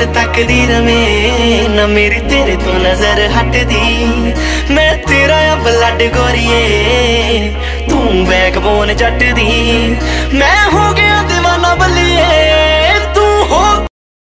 तकदी रवे ना मेरी तेरे तो नजर हटदी। मैं तेरा आ ब्लड गोरिए तू बैकबोन जट दी। मैं